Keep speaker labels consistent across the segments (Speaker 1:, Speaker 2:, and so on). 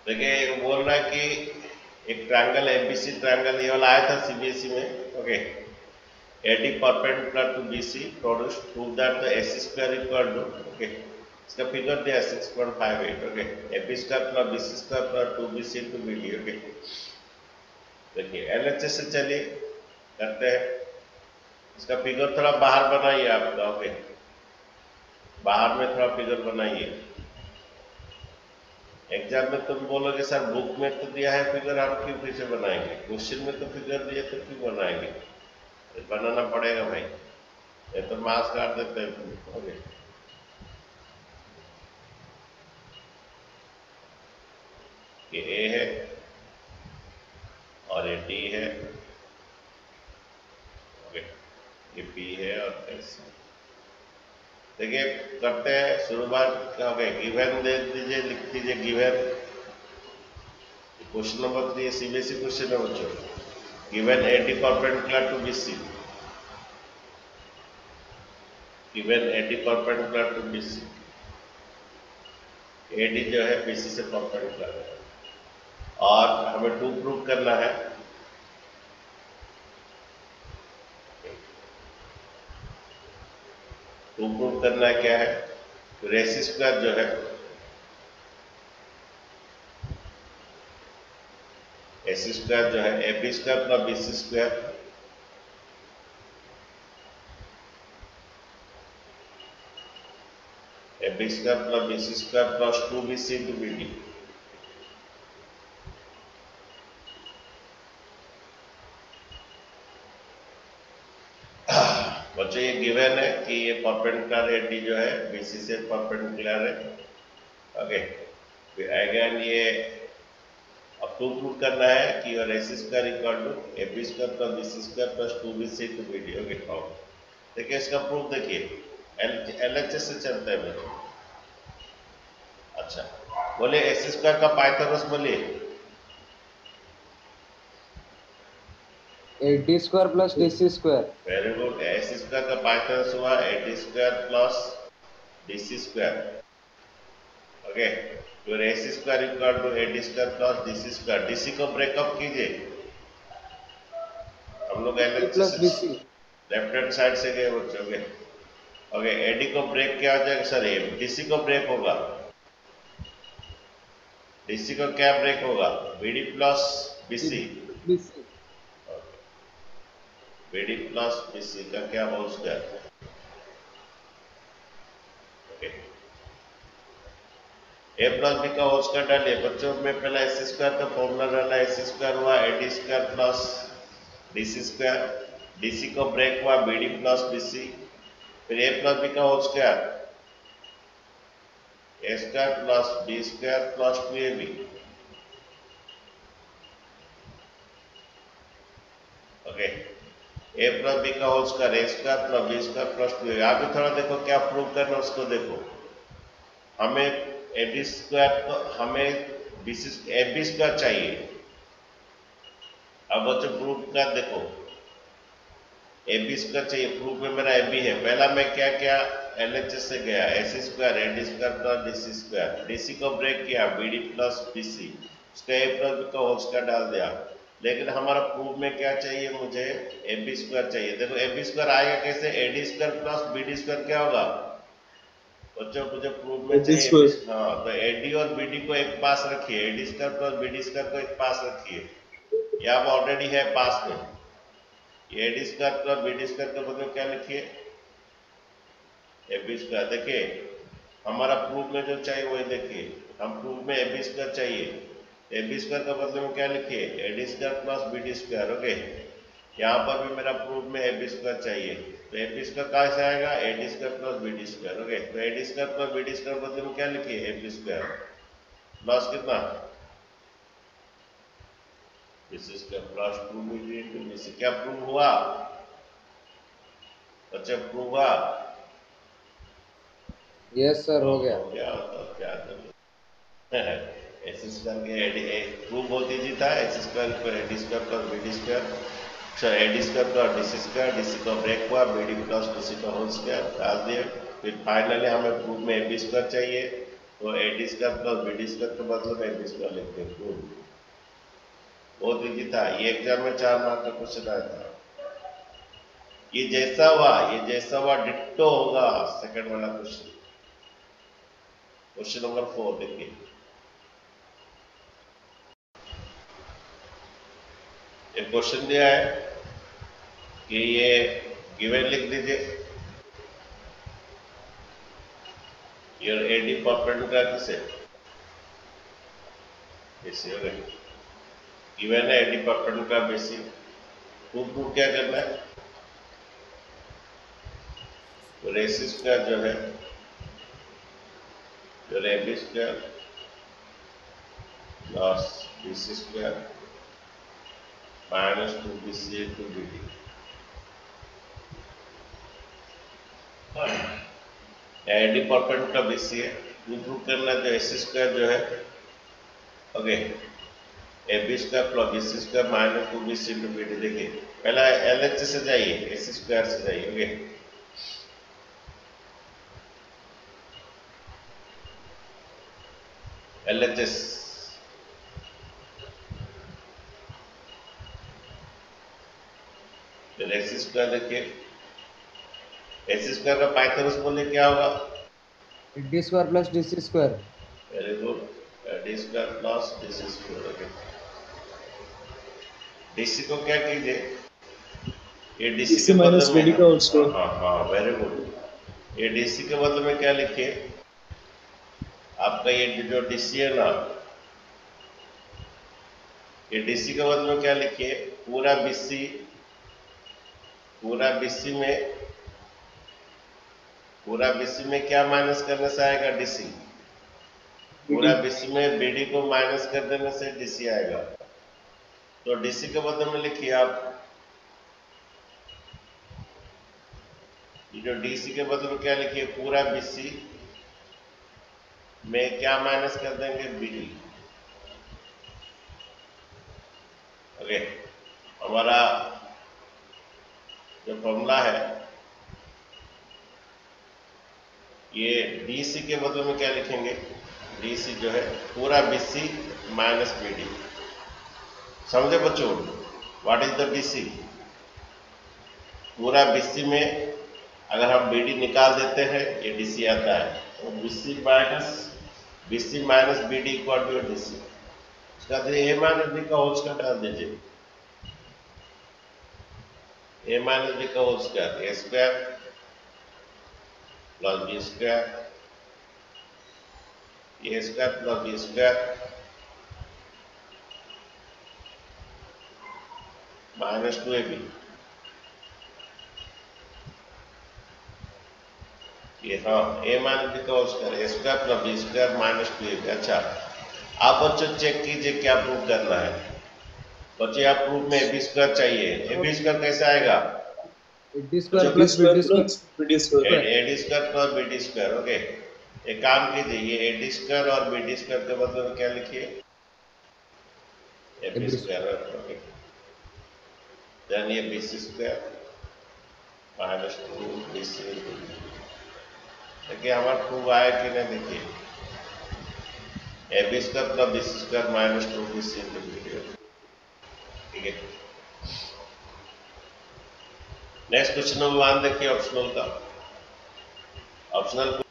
Speaker 1: देखिए बोल रहा है कि एक ट्रायंगल एबीसी ट्रायंगल ये वाला आया था सीबीएसई में। Okay, AD perpendicular to BC produce prove that the AC square equal to, okay, इसका फिगर दिया 6.58। Okay, AB square plus BC square plus 2bc into BD. Okay, देखिए एलएचएस से चलिए करते हैं। इसका फिगर थोड़ा बाहर बनाइए आपका। ओके, बाहर में थोड़ा फिगर बनाइए। एग्जाम में तुम बोलोगे सर बुक में तो दिया है फिगर, आप क्यों पीछे बनाएंगे? क्वेश्चन में तो फिगर दिए तो क्यों बनाएंगे? बनाना पड़ेगा भाई, ये तो मार्क्स काट देते हैं। ओके, ये ए है और ये डी है। ओके, ये बी है और सी। देखिए करते हैं शुरुआत। क्या हो गया, गिवन दे दीजिए, लिख दीजिए given. Question number 3 CBSE question है बच्चों। Given AD perpendicular to BC, given AD perpendicular to BC, AD जो है बीसी से परपेंडिकुलर है और हमें 2 प्रूव करना है। टू प्रूव करना है क्या है, तो एसी स्क्वायर जो है, एसी स्क्वायर जो है AB square plus BC square, AB square plus BC square plus 2bc into BD. बच्चों ये गिवन है कि ये परपेंडिकुलर एडी जो है बीसी से परपेंडिकुलर है। ओके, फिर अगेन ये अब टू प्रूव करना है कि your AC square equal to AB square plus BC square plus 2bc into BD. Okay, how देखिए इसका प्रूफ। देखिए एलएचएस से चलता है बच्चों। अच्छा, बोले एसी स्क्वायर का पाइथागोरस बोलिए।
Speaker 2: AD square plus DC square.
Speaker 1: Very good, AC square का पाइथागोरस हुआ AD square plus DC square. Okay, your AC square equal to AD square plus DC square. DC को ब्रेकअप कीजिए। हम लोग
Speaker 2: plus BC.
Speaker 1: Left hand side से गए बच्चों के। ओके, एडी को ब्रेक किया जाएगा, सॉरी डीसी को ब्रेक होगा। डीसी को क्या ब्रेक होगा, BD plus BC,
Speaker 2: BC
Speaker 1: BD plus BC का क्या whole square. Okay, A plus B का होल स्क्वायर डालिए बच्चों में। पहला एसी स्क्वायर का फॉर्मूला डाला, एसी स्क्वायर हुआ AD square plus DC square, DC को ब्रेक हुआ बीडी प्लस बीसी, फिर ए प्लस बी का whole square, A square plus B square plus 2ab। Okay, A plus B का whole square, A square plus B square plus 2ab। आप भी थोड़ा देखो क्या प्रूव करना उसको देखो। हमें एबी स्क्वायर को, हमें बीसी एबी स्क्वायर चाहिए। अब बच्चों प्रूफ का देखो, एबी स्क्वायर चाहिए। प्रूफ में मेरा एबी है। पहला मैं क्या क्या एलएचएस से गया, AC square AD square plus DC square, DC को ब्रेक किया बीडी प्लस बीसी, उसका ए प्लस बी का होल स्क्वायर डाल दिया। लेकिन हमारा प्रूफ में क्या चाहिए, मुझे एबी स्क्वायर चाहिए। देखो एबी स्क्वायर आएगा कैसे, AD square plus BD square क्या होगा बच्चों, मुझे प्रूफ में चाहिए। हाँ, तो एडी और बीडी को एक पास रखिए, AD square plus BD square को एक पास रखिए। ये अब ऑलरेडी है पास में। ये AD square plus BD square के बदले क्या लिखिए, एबी स्क्वायर। देखिए हमारा प्रूफ में जो चाहिए वही देखिए, हम प्रूफ में एबी स्क्वायर चाहिए। एबी स्क्वायर का बदले में क्या लिखिए, AD square plus BD square. Okay, यहाँ पर भी मेरा प्रूफ में एबी स्क्वायर चाहिए, तो एबी स्क्वायर कहाँ से आएगा, AD square plus BD square. Okay, तो AD square plus BD square बदले में क्या लिखिए, एबी स्क्वायर प्लस कितना, BC square plus 2bd into BC. क्या प्रूव हुआ बच्चे, प्रूव हुआ?
Speaker 2: यस सर, हो गया।
Speaker 1: हो गया तो क्या करें। एसी स्क्वायर के एडी प्रूव बहुत इजी था। एसी स्क्वायर पर AD square plus BD square, sir AD square plus DC square, DC का ब्रेक हुआ बीडी प्लस डीसी का होल स्क्वायर डाल दिए। फिर फाइनली हमें प्रूफ में एबी स्क्वायर चाहिए, तो A D square plus B D square के बदले में ए बी स्क्वायर लिखते हैं। गुड, बहुत इजी था ये, एग्जाम में 4 मार्क का क्वेश्चन आया था। ये जैसा हुआ डिट्टो होगा सेकंड वाला क्वेश्चन। क्वेश्चन नंबर 4 देखिए, एक क्वेश्चन दिया है कि ये गिवन लिख दीजिए, योर एडी परपेंडिकुलर किसे ऐसे हो गए, गिवन है एडी परपेंडिकुलर बेसी। प्रूफ क्या करना है, तो रेस स्क्वायर जो है, जो A B square plus B C square minus 2bc into bd, AD perpendicular BC है, प्रूव करना है। तो ए सी स्क्वायर जो है, okay, A B square plus B C square minus 2bc into bd। देखिए पहला एल एच से जाइए, ए सी स्क्वायर से जाइए, ओके, एल एच एस, फिर ए सी स्क्वायर देखिए, ए सी स्क्वायर का पाइथागोरस बोले क्या होगा,
Speaker 2: D square plus D C square.
Speaker 1: Very good, D square plus D C square. Okay, DC को क्या कीजिए, ये डीसी के
Speaker 3: माइनस
Speaker 1: बदले
Speaker 3: बीडी का
Speaker 1: में,
Speaker 3: होल स्क्वायर।
Speaker 1: हाँ हाँ वेरी गुड, ये डीसी के बदले में क्या लिखिए, आपका ये जो डीसी है ना, ये डीसी के बदले में क्या लिखिए, पूरा बीसी, पूरा बीसी में क्या माइनस करने से आएगा, डीसी। पूरा बीसी में बीडी को माइनस कर देने से डीसी आएगा। तो डीसी के बदले में लिखिए आप, ये जो डीसी के बदले में क्या लिखिए, पूरा बीसी में क्या माइनस कर देंगे, बीडी। ओके, हमारा जो फॉर्मूला है, ये डीसी के बदले में क्या लिखेंगे, डीसी जो है पूरा बीसी माइनस बीडी। समझे बच्चों, व्हाट इज द डीसी, पूरा बीसी में अगर हम बीडी निकाल देते हैं ये डीसी आता है, तो BC minus BD equal to DC. उसका ए माइनस बी का होल स्क्वायर डाल दीजिए, ए माइनस बी का whole square, A square plus B square, A square plus B square minus 2ab, ये हाँ ए माइनस बी का whole square, A square plus B square minus 2ab। अच्छा, आप बच्चों check कीजिए क्या प्रूफ करना है। बच्चे आप प्रूफ में ए बी स्क्वायर चाहिए, ए बी स्क्वायर कैसे आएगा,
Speaker 2: D square plus B D square.
Speaker 1: A D square plus B D square. Okay, एक काम कीजिए, ये ए डी स्क्वायर और बी डी स्क्वायर के बदले में क्या लिखिए, A B square. Okay, then ये B C square minus 2bc। देखिए हमारा प्रूफ आया कि नहीं, देखिए A B square plus B C square minus 2bc। ठीक है, नेक्स्ट क्वेश्चन नंबर 1 देखिए, ऑप्शनल का। ऑप्शनल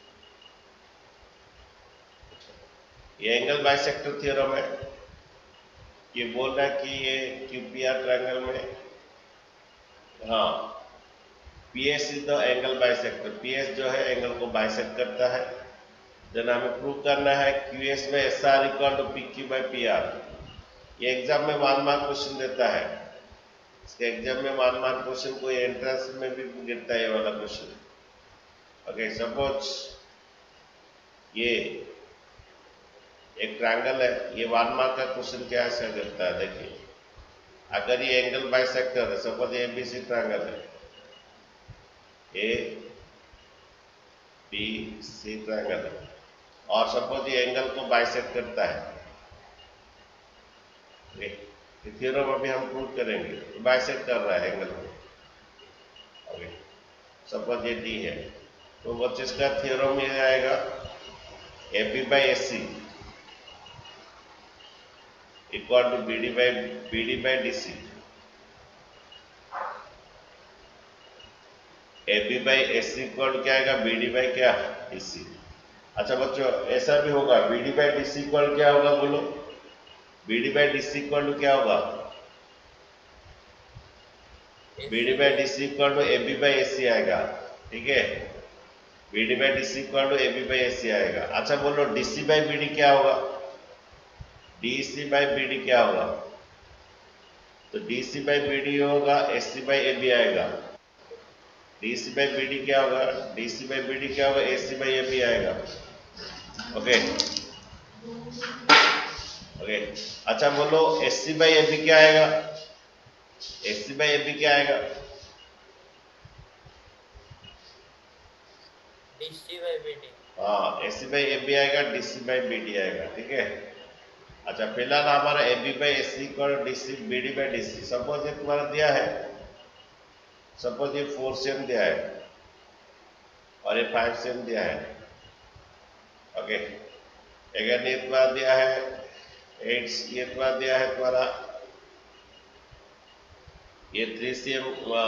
Speaker 1: ये एंगल बाइसेक्टर थ्योरम है, ये बोल रहा है कि ये क्यूपीआर ट्रायंगल में, हाँ, PS is the angle bisector, PS जो है एंगल को बाइसेक्ट करता है। देन हमें प्रूव करना है क्यूएस में S R equal to P Q by P R. ये एग्जाम में 1 मार्क क्वेश्चन देता है, इसके एग्जाम में 1 मार्क क्वेश्चन, कोई एंट्रेंस में भी गिरता है ये वाला क्वेश्चन। ओके, सपोज ये एक ट्रायंगल है, ये 1 मार्क का क्वेश्चन क्या ऐसा करता है, देखिए अगर ये एंगल बाइसेक्टर है, suppose A B C triangle है, ए बी सी ट्रायंगल है, और सपोज ये एंगल को बाइसेक्ट करता है, थ्योरम अभी हम प्रूव करेंगे, बाइसेक्ट कर रहा है एंगल को। ओके, सपोज ये डी है, तो बच्चे इसका थ्योरम ये आएगा AB by AC equal to BD by DC। AB by AC equal क्या आएगा, BD by क्या, DC। अच्छा बच्चों ऐसा भी होगा, BD by DC इक्वल क्या होगा बोलो, BD by DC equal to क्या होगा, BD by DC equal to AB by AC आएगा, ठीक है। BD by DC equal to AB by AC आएगा। अच्छा बोलो DC by BD क्या होगा, DC by BD क्या होगा, तो DC by BD होगा, AC by AB आएगा। DC by BD क्या होगा, DC by BD क्या होगा, AC by AB आएगा। Okay okay. अच्छा बोलो AC by AB क्या आएगा, AC by AB क्या आएगा,
Speaker 3: DC by BD।
Speaker 1: हाँ AC by AB आएगा, DC by BD आएगा, ठीक है। अच्छा फिलहाल हमारा AB by AC equal DC BD by DC। Suppose ये तुम्हारा दिया है, सपोज ये 4 सेम दिया है और ये 5 सेम दिया है। ओके अगर ये तुम्हारा दिया है 8, ये तुम्हारा दिया है तुम्हारा ये 3 सेम,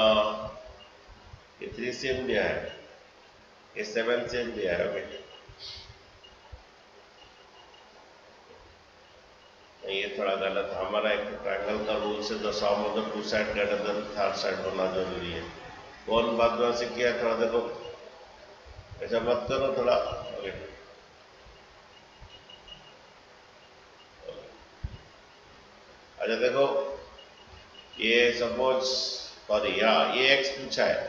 Speaker 1: ये 3 सेम दिया है, ये 7 सेम दिया है। ओके ये थोड़ा गलत, हमारा एक ट्रायंगल का रूल से the sum of the two side greater than third side होना जरूरी है। कौन बात से किया, थोड़ा देखो ऐसा मत करो थोड़ा। ओके अच्छा देखो ये सपोज सॉरी यहाँ ये x पूछा है,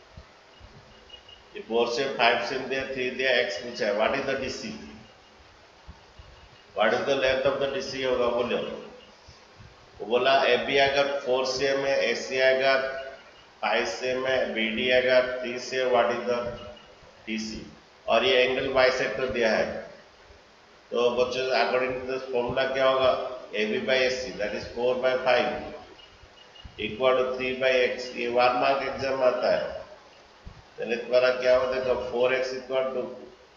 Speaker 1: ये 4 से 5 से दिया, 3 दिया, x पूछा है। What is the DC, what is the length of the DC होगा बोलो। वो बोला AB अगर 4 सेम है, AC अगर 5 सेम है, BD अगर 3 से, व्हाट इज द DC। और ये एंगल बाइसेक्टर दिया है, तो बच्चों अकॉर्डिंग टू दिस फॉर्मूला क्या होगा, AB by AC that is 4 by 5 equal to 3 by x। ये 1 मार्क एग्जाम आता है, गणित द्वारा क्या होता है, तो 4x equal to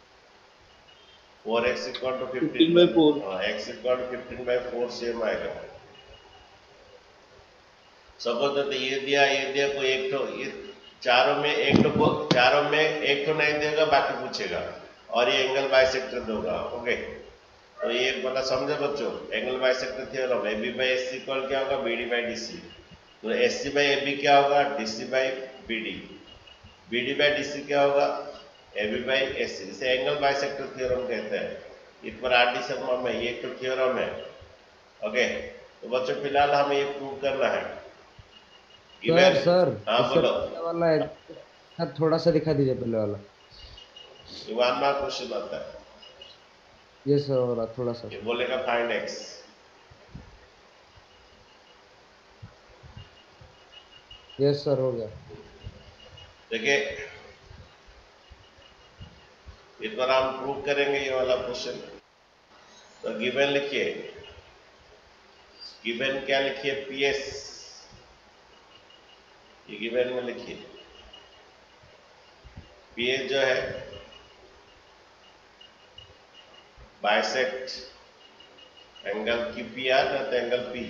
Speaker 1: 15
Speaker 2: by 4
Speaker 1: x equal to 15 by 4 same आएगा। सपोज तो ये दिया कोई एक तो ये चारों में एक तो नहीं देगा, बाकी पूछेगा और ये एंगल बाइसेक्टर देगा। ओके तो ये मतलब समझे बच्चों, angle bisector theorem AB by AC equal क्या होगा, BD by DC। तो AC by AB क्या होगा, DC by BD। BD by DC क्या होगा, AB by AC। इसे एंगल बाइसेक्टर थ्योरम कहते हैं। इस पर RD शर्मा में ये तो थ्योरम है। ओके तो बच्चों फिलहाल हमें ये प्रूव करना है।
Speaker 4: सर
Speaker 1: हाँ
Speaker 4: इससे
Speaker 1: बोलो,
Speaker 4: पहले वाला सर थोड़ा सा दिखा दीजिए पहले वाला।
Speaker 1: 1 मार्क क्वेश्चन आता है,
Speaker 4: ये सर हो रहा थोड़ा सा।
Speaker 1: ये बोलेगा फाइंड x।
Speaker 4: यस सर हो गया।
Speaker 1: देखिए इस बार हम प्रूव करेंगे ये वाला क्वेश्चन। तो गिवन लिखिए, गिवन क्या लिखिए, PS। ये गिवन में लिखिए PS जो है बाइसेक्ट एंगल QPR ना तो एंगल P।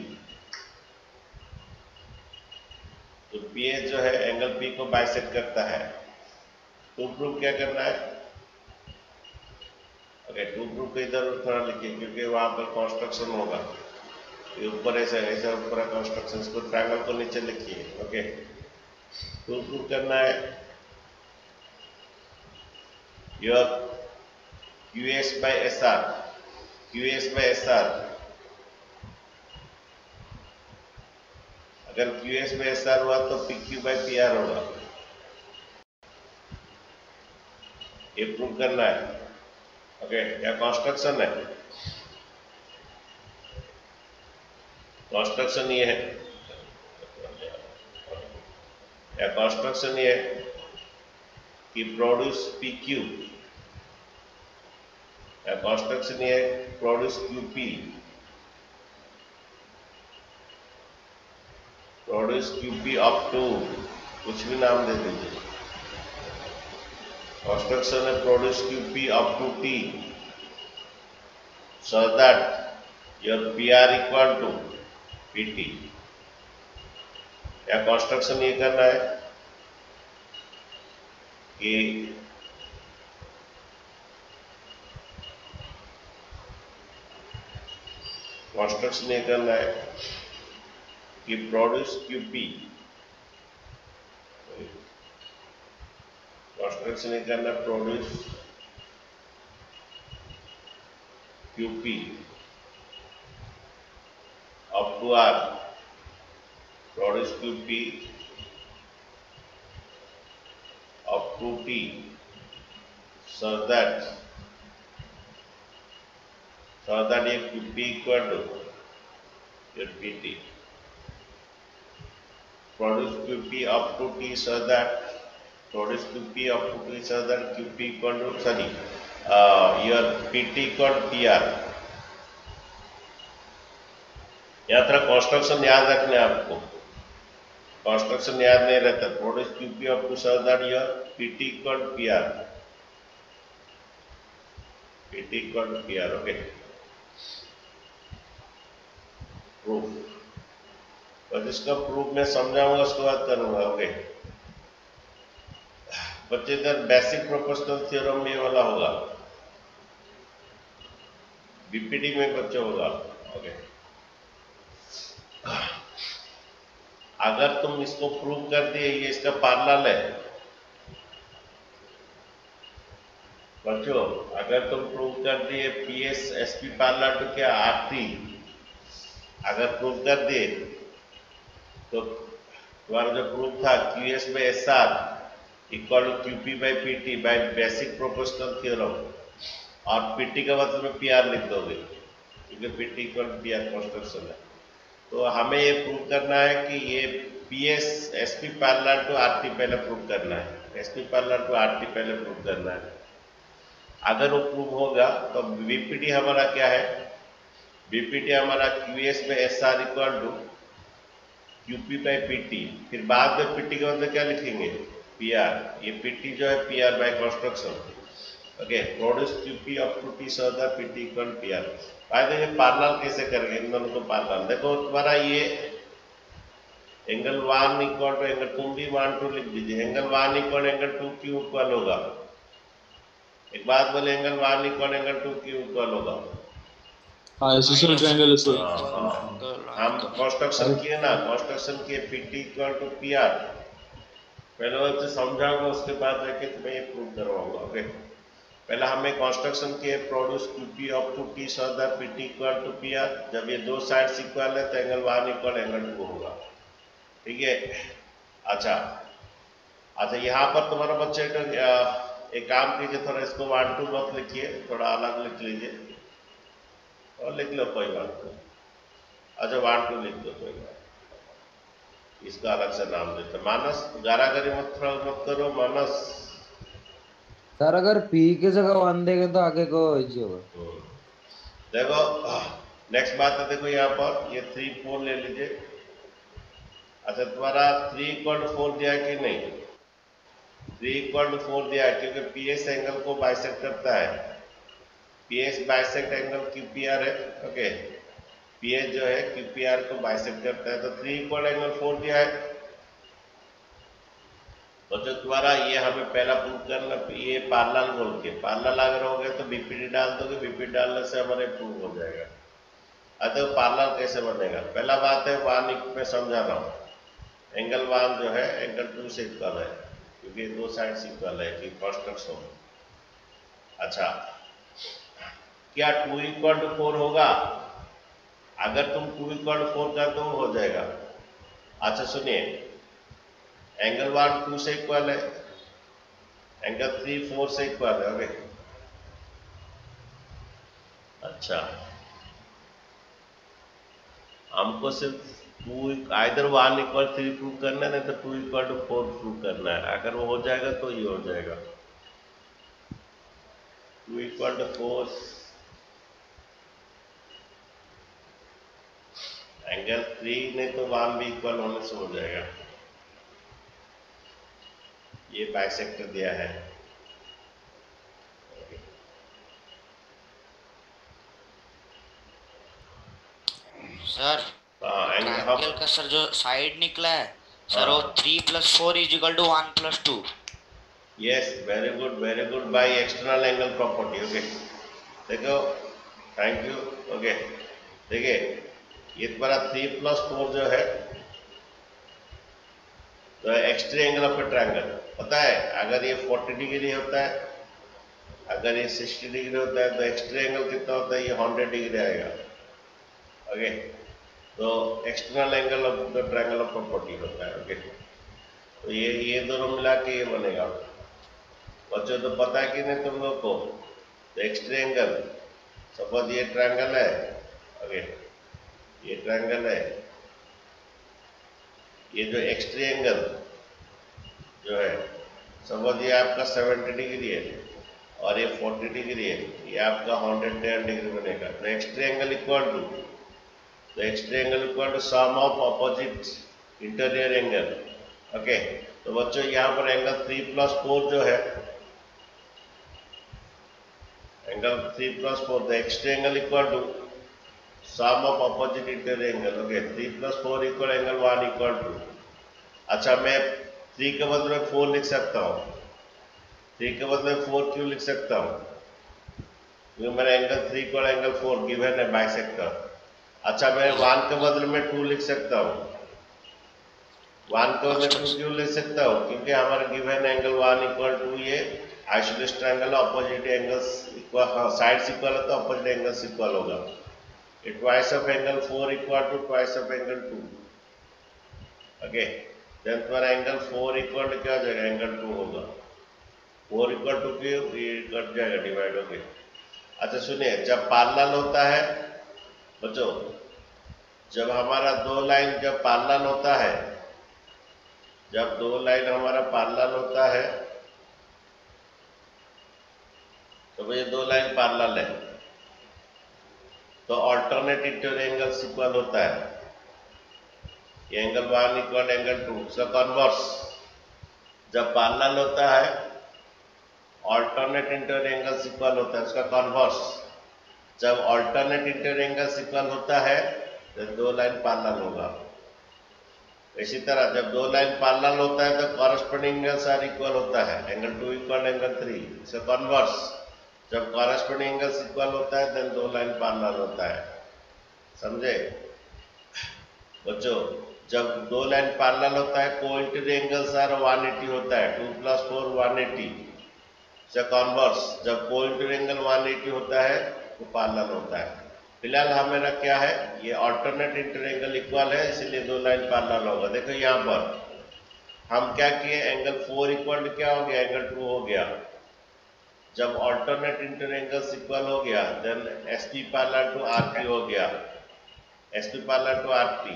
Speaker 1: तो PS जो है एंगल P को बाइसेक्ट करता है। टू प्रूफ क्या करना है, ओके टू प्रूफ को इधर थोड़ा लिखिए क्योंकि वहां पर कंस्ट्रक्शन होगा। ये ऊपर ऐसा ऐसा ऊपर कंस्ट्रक्शन, इसको ट्रायंगल को नीचे लिखिए। ओके टू प्रूफ करना है your QS by SR, QS by SR। अगर QS by SR हुआ तो PQ by PR होगा। ये प्रूव करना है। ओके या कंस्ट्रक्शन है, कंस्ट्रक्शन ये है, या कंस्ट्रक्शन ये है कि प्रोड्यूस PQ, या कंस्ट्रक्शन ये है produce QP, produce QP up to कुछ भी नाम दे दीजिए। कंस्ट्रक्शन है produce QP up to T। so that your PR equal to PT। या कंस्ट्रक्शन ये करना है कि कंस्ट्रक्शन ये करना है कि प्रोड्यूस QP, कंस्ट्रक्शन ये करना है produce QP up to R, produce QP up to T, so that ये QP equal to your PT, produce QP up to T so that produce QP up to T so that QP equal to your PT equal to PR। यहाँ तरह construction याद रखने आपको, construction याद नहीं रहता। Produce QP up to so that your PT equal to PR, PT equal to PR। Okay, proof बस इसका प्रूफ मैं समझाऊंगा, उसके बाद करूंगा। ओके बच्चे, इधर बेसिक प्रोपोर्शनल थ्योरम ये वाला होगा, BPD में बच्चे होगा। ओके, अगर तुम इसको प्रूव कर दिए, ये इसका पैरेलल है बच्चों, अगर तुम प्रूव कर दिए PS SP पैरेलल टू क्या RT, अगर प्रूव कर दिए तो तुम्हारा जो प्रूफ था QS by SR equal to QP by PT by basic proportional theorem, और PT का मतलब में PR लिख दोगे क्योंकि PT equal to PR construction है। तो हमें ये प्रूव करना है कि ये PS SP parallel to RT पहले प्रूव करना है, SP पैरेलल टू RT पहले प्रूव करना है। अगर वो प्रूव होगा तो BPD हमारा क्या है, BPD हमारा QS by SR equal to QP by PT, फिर बाद में PT के मतलब क्या लिखेंगे PR, ये PT जो है PR by construction. Okay, produce QP up to T so that PT equal PR। फायदे ये पैरेलल कैसे करेंगे इन दोनों को पैरेलल? देखो तुम्हारा ये एंगल 1 इक्वल टू एंगल 2 भी 1 2 लिख दीजिए, एंगल 1 इक्वल एंगल 2 क्यू इक्वल होगा। एक बात बोले, एंगल 1 इक्वल एंगल 2 क्यू इक्वल होगा।
Speaker 2: हाँ, एसोसिएटेड ट्रायंगल है सर।
Speaker 1: हम कंस्ट्रक्शन किए ना, कंस्ट्रक्शन किए PT इक्वल टू PR, पहले वो समझाऊंगा, उसके बाद जाके तुम्हें ये प्रूव करवाऊंगा। ओके, पहले हमें कंस्ट्रक्शन किए produce QP up to T so that PT equal to PR। जब ये दो साइड्स इक्वल है तो एंगल 1 इक्वल एंगल 2 होगा, ठीक है। अच्छा अच्छा, यहाँ पर तुम्हारा बच्चे का एक काम कीजिए, थोड़ा इसको 1 2 मत लिखिए, थोड़ा अलग लिख लीजिए, और लिख लो कोई बात नहीं। अच्छा 1 2 लिख दो, कोई बात, इसका अलग से नाम देते। मानस गारागरी मत करो मानस।
Speaker 4: सर अगर P की जगह 1 देंगे तो आगे को इजी होगा।
Speaker 1: देखो नेक्स्ट बात है, देखो यहाँ पर ये 3 4 ले लीजिए। अच्छा तुम्हारा 3 इक्वल टू 4 दिया है कि नहीं? 3 इक्वल टू 4 दिया है क्योंकि PS एंगल को बाइसेक्ट करता है, PS बाइसेक्ट एंगल QPR है। ओके, PS जो है QPR को बाइसेक्ट करता है, तो 3 इक्वल एंगल 4 दिया है। तो जो तुम्हारा ये हमें पहला प्रूव करना, ये पैरेलल बोल के, पैरेलल अगर हो गया तो BPD डाल दोगे, BPD डालने से हमारे प्रूव हो जाएगा। तो पैरेलल कैसे बनेगा? पहला बात है 1 में समझा रहा हूँ, एंगल 1 जो है एंगल 2 से इक्वल है क्योंकि दो साइड इक्वल है कि कंस्ट्रक्शन। अच्छा, क्या 2 इक्वल टू 4 होगा? अगर तुम 2 इक्वल टू 4 कर दो हो जाएगा। अच्छा सुनिए, एंगल 1 2 से इक्वल है, एंगल 3 4 से इक्वल है। ओके, अच्छा हमको सिर्फ 2 आइदर 1 इक्वल 3 प्रूव करना है, नहीं तो 2 इक्वल टू 4 प्रूव करना है। अगर वो हो जाएगा तो ये हो जाएगा 2 इक्वल टू 4 एंगल 3, नहीं तो 1 भी इक्वल होने से हो जाएगा। ये बाइसेक्टर दिया है।
Speaker 3: सर
Speaker 1: हाँ एंगल
Speaker 3: ट्रायंगल का सर जो साइड निकला है सर वो
Speaker 1: हाँ
Speaker 3: 3+4 = 1+2।
Speaker 1: Yes very good by external angle property. Okay देखो थैंक यू। ओके देखिए ये तुम्हारा 3+4 जो है तो exterior angle of a triangle पता है अगर ये 40 डिग्री होता है, अगर ये 60 डिग्री होता है तो एक्सट्री एंगल कितना होता है, ये 100 डिग्री आएगा। ओके तो external angle of the triangle of property होता है। ओके तो ये दोनों मिला के ये बनेगा। बच्चों तो पता है कि नहीं तुम लोग को, तो एक्सट्री एंगल सपोज ये ट्रायंगल है। ओके ये ट्रायंगल है, ये जो एक्सट्री एंगल जो है सपोज ये आपका 70 डिग्री है और ये 40 डिग्री है, ये आपका 110 डिग्री बनेगा। तो exterior angle equal to sum of opposite interior angle. Okay तो बच्चों यहाँ पर एंगल 3+4 जो है angle 3+4 the exterior angle equal to sum of opposite interior angle. Okay 3+4 equal angle 1 equal to, अच्छा मैं 3 के बदले में 4 लिख सकता हूँ। 3 के बदले में 4 क्यों लिख सकता हूँ, क्योंकि मेरा एंगल 3 इक्वल एंगल 4 गिवन है बाइसेक्टर। अच्छा मैं 1 के बदले में 2 लिख सकता हूँ। 1 के बदले में 2 क्यों लिख सकता हूँ, क्योंकि हमारा गिवन एंगल 1 इक्वल टू ये isosceles triangle opposite angles equal, sides equal है तो अपोजिट एंगल्स इक्वल होगा। Twice of angle 4 equal to twice of angle 2। Okay then तुम्हारा एंगल 4 इक्वल टू क्या हो जाएगा, एंगल 2 होगा। 4 इक्वल टू की ये कट जाएगा, डिवाइड हो गया। अच्छा सुनिए जब पैरेलल होता है बच्चों, जब हमारा दो लाइन जब पैरेलल होता है, जब दो लाइन हमारा पैरेलल होता है तो ये दो लाइन पैरेलल है तो अल्टरनेट इंटीरियर एंगल्स इक्वल होता है। ये एंगल 1 इक्वल एंगल 2 इसका कन्वर्स, जब पैरेलल होता है अल्टरनेट इंटीरियर एंगल्स इक्वल होता है, उसका कन्वर्स जब अल्टरनेट इंटीरियर एंगल्स इक्वल होता है तो दो लाइन पैरेलल होगा। इसी तरह जब दो लाइन पैरेलल होता है तो कॉरेस्पॉन्डिंग एंगल्स आर इक्वल होता है, एंगल 2 इक्वल एंगल 3। इसका कन्वर्स जब कॉरेस्पॉन्डिंग एंगल्स इक्वल होता है देन दो लाइन पैरेलल होता है। समझे बच्चों, जब दो लाइन पैरेलल होता है को इंटीरियर एंगल्स आर 180 होता है, 2+4 180। इसका कन्वर्स जब को इंटीरियर एंगल 180 होता है तो पैरेलल होता है। फिलहाल हमारा क्या है, ये अल्टरनेट इंटीरियर एंगल इक्वल है इसलिए दो लाइन पैरेलल होगा। देखो यहाँ पर हम क्या किए, एंगल 4 इक्वल टू क्या हो गया, एंगल 2 हो गया। जब अल्टरनेट इंटीरियर एंगल्स इक्वल हो गया then SP parallel to RP हो गया, एसपी पैरेलल टू आरपी।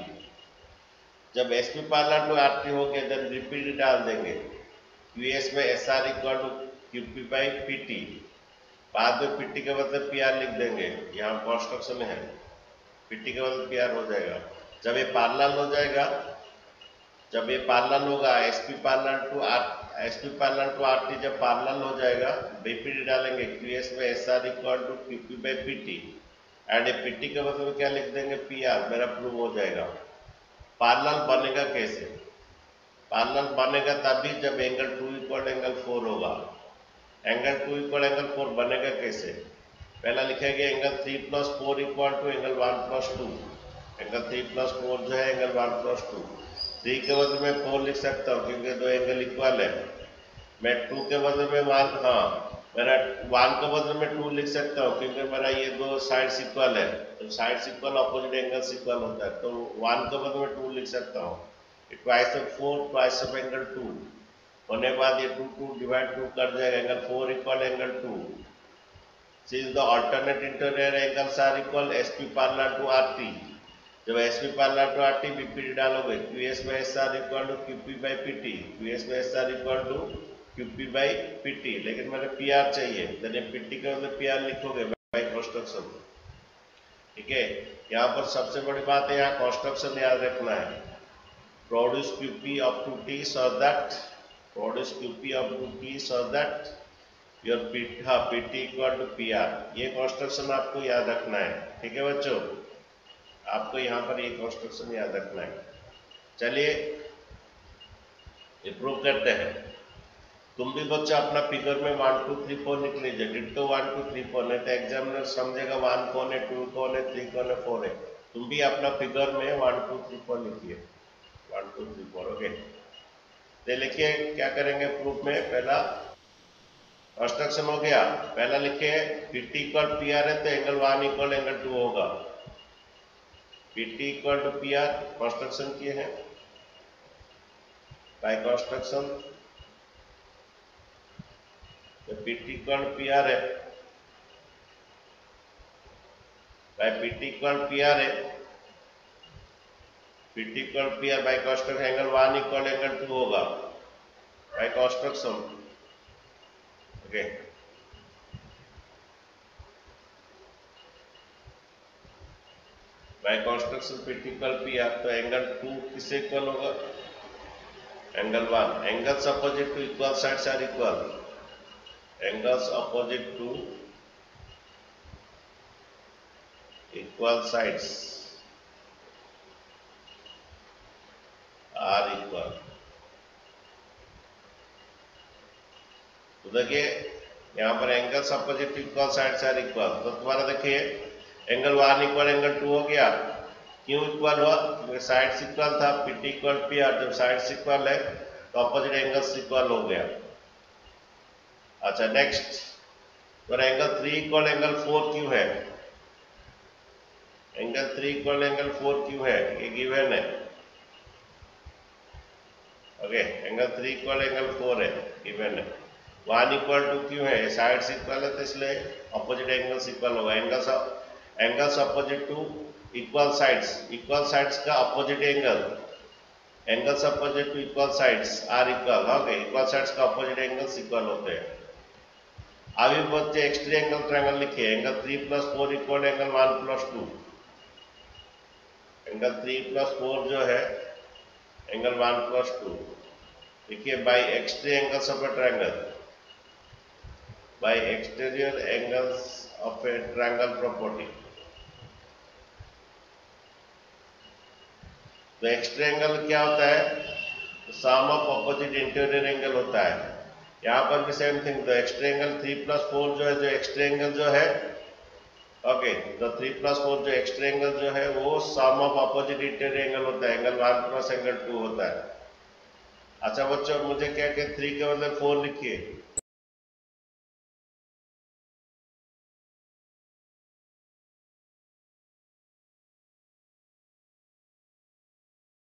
Speaker 1: जब एसपी पैरेलल टू आरपी हो गया देन रिपीट डाल देंगे, यूएस में S R equal to QP by PT, बाद में पीटी के बदले पीआर लिख देंगे, यहाँ कंस्ट्रक्शन है पीटी के बदले पीआर हो जाएगा। जब ये पैरेलल हो जाएगा, जब ये पैरेलल होगा एसपी पैरेलल टू आरटी जब पैरेलल हो जाएगा बीपीटी डालेंगे, क्यूएस में S R equal to QP by PT and PT के बदले में क्या लिख देंगे, पीआर, मेरा प्रूव हो जाएगा। पैरेलल बनेगा कैसे, पैरेलल बनेगा तभी जब एंगल 2 इक्वल एंगल 4 होगा। एंगल 2 इक्वल एंगल 4 बनेगा कैसे, पहला लिखेंगे angle 3+4 equal to angle 1+2। Angle 3+4 जो है एंगल 1+2। 3 के बदले में 4 लिख सकता हूँ क्योंकि दो एंगल इक्वल है। मैं 2 के बदले में 1, हाँ मेरा 1 के बदले में 2 लिख सकता हूँ क्योंकि मेरा ये दो साइड्स इक्वल है, तो sides equal opposite angles equal होता है, तो 1 के बदले में 2 लिख सकता हूँ। Twice of 4 twice of angle 2 होने बाद ये 2 डिवाइड 2 कर जाएगा, angle 4 equal angle 2। Since the alternate interior angles are equal SP parallel to RT, जब SP parallel to RT BPT डालोगे क्यूएस में S R equal to QP by PT, QS में S R equal to QP by PT, लेकिन मैंने PR चाहिए तो PT के बदले पीआर लिखोगे बाई कंस्ट्रक्शन। ठीक है, यहाँ पर सबसे बड़ी बात है यहाँ कंस्ट्रक्शन याद रखना है, produce QP up to T so that, produce QP up to T so that your PT equal to PR, ये कंस्ट्रक्शन आपको याद रखना है। ठीक है बच्चों, आपको यहाँ पर ये कंस्ट्रक्शन याद रखना है। चलिए ये प्रूव करते हैं। तुम भी बच्चा अपना फिगर में 1 2 3 4 लिख लीजिए, डिट्टो 1 2 3 4, नहीं तो एग्जामिनर समझेगा 1 कौन है, 2 कौन है, 3 कौन है, 4 है। तुम भी अपना फिगर में 1 2 3 4 लिखिए, 1 2 3 4। ओके, तो लिखिए क्या करेंगे प्रूफ में। पहला कंस्ट्रक्शन हो गया, पहला लिखिए PT इक्वल PR है तो एंगल 1 इक्वल एंगल 2 होगा। PT equal to PR construction किए हैं बाय कंस्ट्रक्शन, तो PT इक्वल PR है बाय PT इक्वल PR है, PT equal PR by construction angle 1 equal angle 2 होगा by construction. Okay, by construction PT equal PR, तो angle 2 किससे equal होगा, angle 1। Angles opposite to equal sides are equal, angles opposite to equal sides are equal. तो देखिए यहाँ पर angles opposite to equal sides are equal, तो तुम्हारा देखिए एंगल 1 इक्वल एंगल 2 हो गया। क्यों इक्वल हुआ, क्योंकि साइड्स इक्वल था। PT इक्वल PR, जब साइड्स इक्वल है तो अपोजिट एंगल्स इक्वल हो गया। अच्छा नेक्स्ट, तो एंगल 3 इक्वल एंगल 4 क्यों है, एंगल 3 इक्वल एंगल 4 क्यों है, ये गिवन है। ओके, एंगल 3 इक्वल एंगल 4 है, गिवन है। 1 इक्वल टू क्यों है, साइड्स इक्वल है तो इसलिए अपोजिट एंगल्स इक्वल होगा। Angles opposite to equal sides का opposite angle, angles opposite to equal sides are equal. Okay, equal sides का अपोजिट एंगल्स इक्वल होते हैं। अभी बच्चे एक्सट्री एंगल ट्रायंगल लिखिए, एंगल 3 + 4 इक्वल एंगल 1 + 2। एंगल 3 + 4 जो है एंगल 1 + 2 देखिए by exterior angles of a triangle, by exterior angles of a triangle property. तो एक्सट्री एंगल क्या होता है, sum of opposite interior angle होता है। यहाँ पर भी सेम थिंग, तो एक्सट्री एंगल 3 + 4 जो है, जो एक्सट्री एंगल जो है, ओके, तो 3 + 4 जो एक्सट्री एंगल जो है वो sum of opposite interior angle होता है, एंगल 1 + एंगल 2 होता है। अच्छा बच्चों, मुझे क्या 3 के बदले 4 लिखिए,